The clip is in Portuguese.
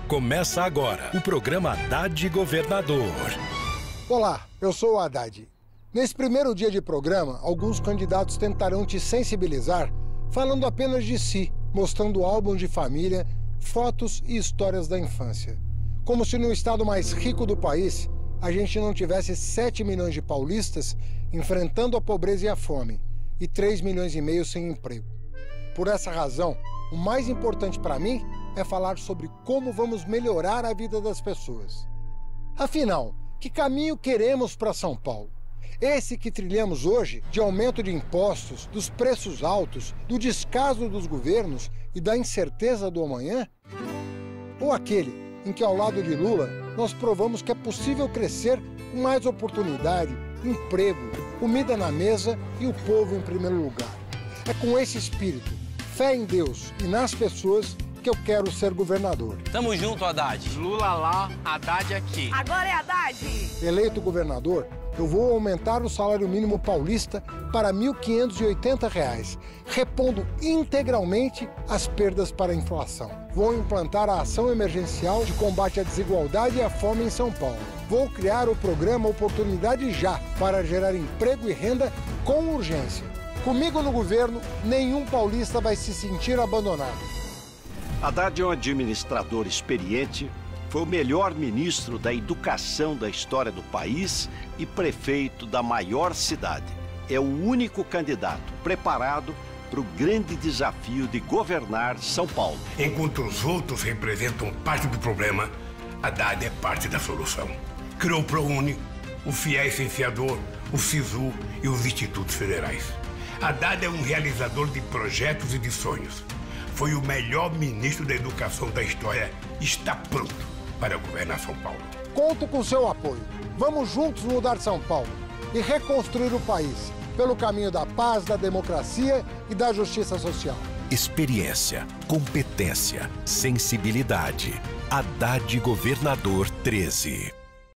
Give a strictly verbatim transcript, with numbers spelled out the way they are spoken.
Começa agora o programa Haddad Governador. Olá, eu sou o Haddad. Nesse primeiro dia de programa, alguns candidatos tentarão te sensibilizar falando apenas de si, mostrando álbuns de família, fotos e histórias da infância. Como se no estado mais rico do país, a gente não tivesse sete milhões de paulistas enfrentando a pobreza e a fome e três milhões e meio sem emprego. Por essa razão, o mais importante para mim é falar sobre como vamos melhorar a vida das pessoas. Afinal, que caminho queremos para São Paulo? Esse que trilhamos hoje, de aumento de impostos, dos preços altos, do descaso dos governos e da incerteza do amanhã? Ou aquele em que, ao lado de Lula, nós provamos que é possível crescer com mais oportunidade, emprego, comida na mesa e o povo em primeiro lugar? É com esse espírito, fé em Deus e nas pessoas, que eu quero ser governador. Tamo junto, Haddad. Lula lá, Haddad aqui. Agora é Haddad! Eleito governador, eu vou aumentar o salário mínimo paulista para mil quinhentos e oitenta reais, repondo integralmente as perdas para a inflação. Vou implantar a ação emergencial de combate à desigualdade e à fome em São Paulo. Vou criar o programa Oportunidade Já para gerar emprego e renda com urgência. Comigo no governo, nenhum paulista vai se sentir abandonado. Haddad é um administrador experiente, foi o melhor ministro da educação da história do país e prefeito da maior cidade. É o único candidato preparado para o grande desafio de governar São Paulo. Enquanto os outros representam parte do problema, Haddad é parte da solução. Criou o ProUni, o FIES Licenciador, o SISU e os institutos federais. Haddad é um realizador de projetos e de sonhos. Foi o melhor ministro da educação da história e está pronto para governar São Paulo. Conto com seu apoio. Vamos juntos mudar São Paulo e reconstruir o país pelo caminho da paz, da democracia e da justiça social. Experiência, competência, sensibilidade. Haddad Governador treze.